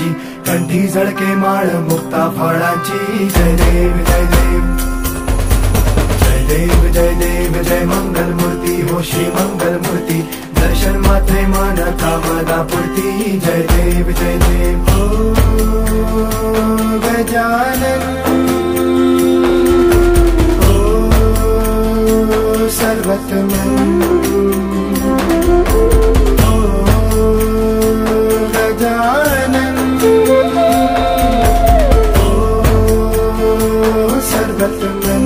फळांची, कंठी झळके माळ मुक्ता फळांची. जय देव जय देव जय देव जय देव जय मंगल मूर्ती हो श्री मंगल मूर्ती. दर्शन मात्रे मन कामना पूर्ती. जय देव जय देव. ओ गजानन ओ सर्वतमन गजानन ओ सर्वतमन.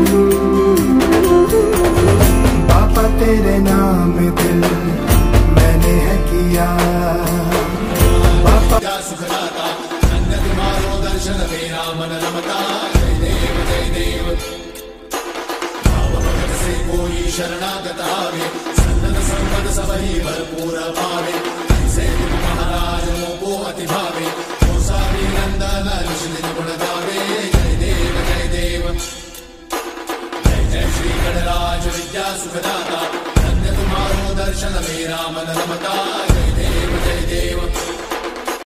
बापा तेरे नाम दिल मैंने है किया. बापा सुखदाता धन्य तुम्हारो दर्शन मेरा मन रमता. जय देव जय देव. भाव भगत से कोई शरणागत आवे, सन्नत संपद सबही भरपूर पावे. ऐसे तुम महाराज मोको अति भावे, हो सारी नंदन ऋषि गुण गावे. जय देव जय देव. जय जय श्री गणराज विद्या सुखदाता, धन्य तुम्हारो दर्शन मेरा मन रमता.